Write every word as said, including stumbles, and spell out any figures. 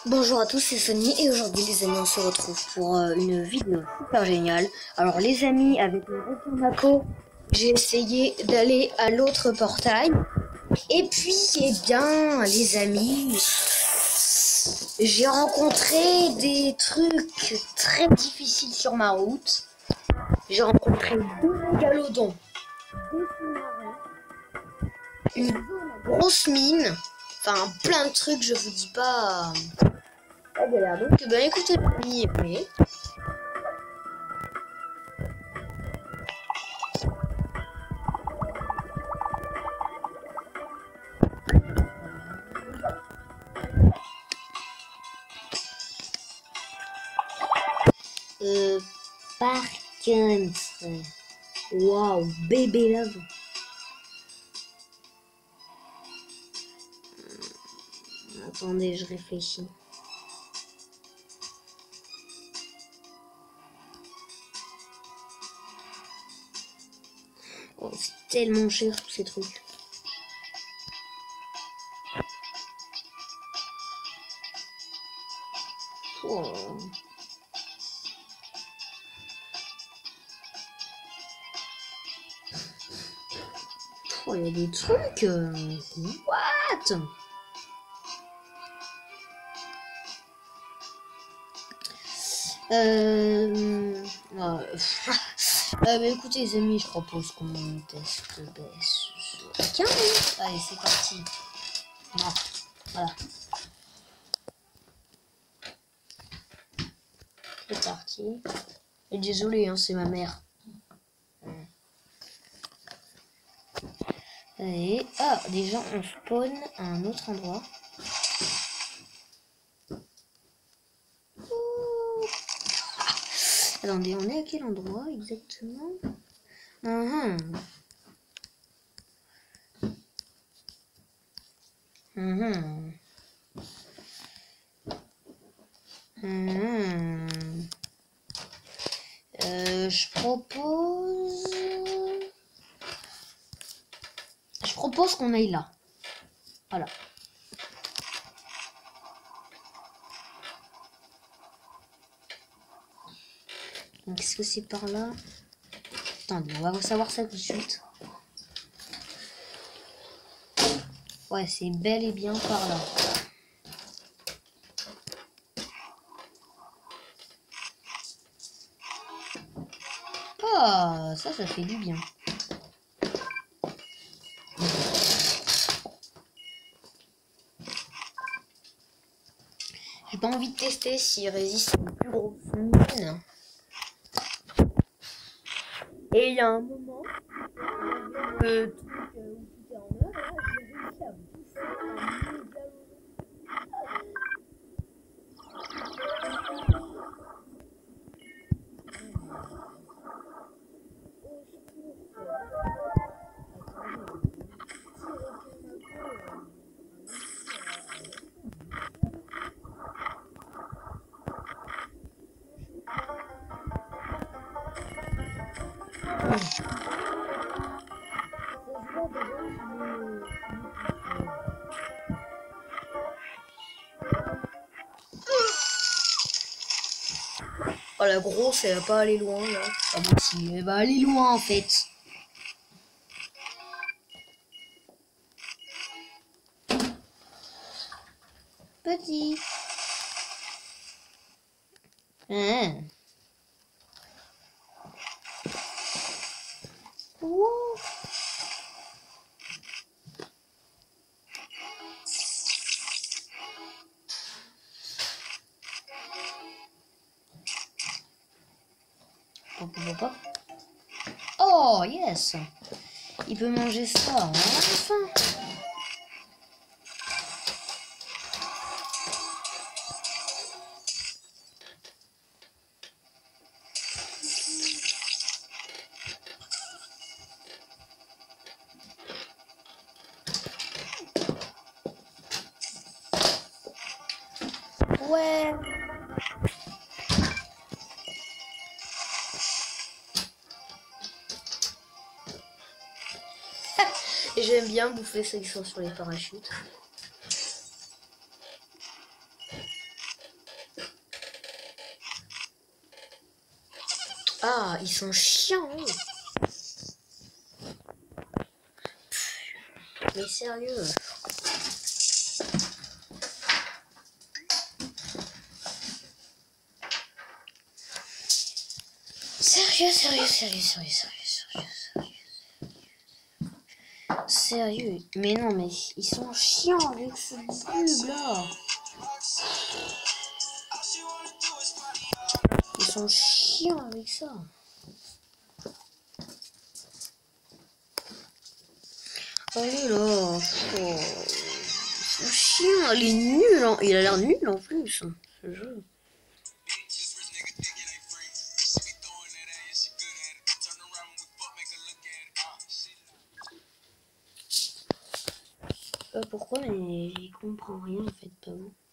Bonjour à tous, c'est Sony et aujourd'hui les amis on se retrouve pour euh, une vidéo super géniale. Alors les amis, avec mon retour Mako, j'ai essayé d'aller à l'autre portail. Et puis eh bien les amis, j'ai rencontré des trucs très difficiles sur ma route. J'ai rencontré deux mégalodons, des sous-marins, une grosse mine, enfin plein de trucs, je vous dis pas... Ah, galère. Donc, ben écoutez, les amis, euh, par contre, waouh, bébé love. Attendez, je réfléchis. Oh, c'est tellement cher tous ces trucs. Oh. Oh, il y a des trucs. Euh... What? Euh... Oh. euh, mais écoutez les amis, je propose qu'on teste baisse quelqu'un. Allez, c'est parti. Non. Voilà. C'est parti. Et désolé, hein, c'est ma mère. Et ah, déjà on spawn à un autre endroit. Ouh. Attendez, on est à quel endroit exactement? uh-huh. Uh-huh. Uh-huh. Euh, je propose... Je propose qu'on aille là. Voilà. Donc est-ce que c'est par là? Attendez, on va savoir ça tout de suite. Ouais, c'est bel et bien par là. Ah, ça, ça fait du bien. J'ai pas envie de tester s'il résiste à une plus grosse mine. Et il y a un moment, le truc où tout est en or, là, j'ai réussi à bouffer un mégalodon. Oh la grosse, elle va pas aller loin là. Ah bon si, elle va aller loin en fait. Petit. Hein. Ouh. Hop, hop, hop. Oh yes. Il peut manger ça, hein, enfin. Ouais. Et j'aime bien bouffer ceux qui sont sur les parachutes. Ah, ils sont chiants. Mais sérieux. Sérieux, sérieux, sérieux, sérieux, sérieux, sérieux, sérieux. Sérieux. Mais non, mais ils sont chiants avec ce pub là. Ils sont chiants avec ça. Allez là. Oh. Ils sont chiants. Il est nul. Hein. Il a l'air nul en plus. Ce jeu. Euh, pourquoi mais j'y comprends rien en fait, pas vous.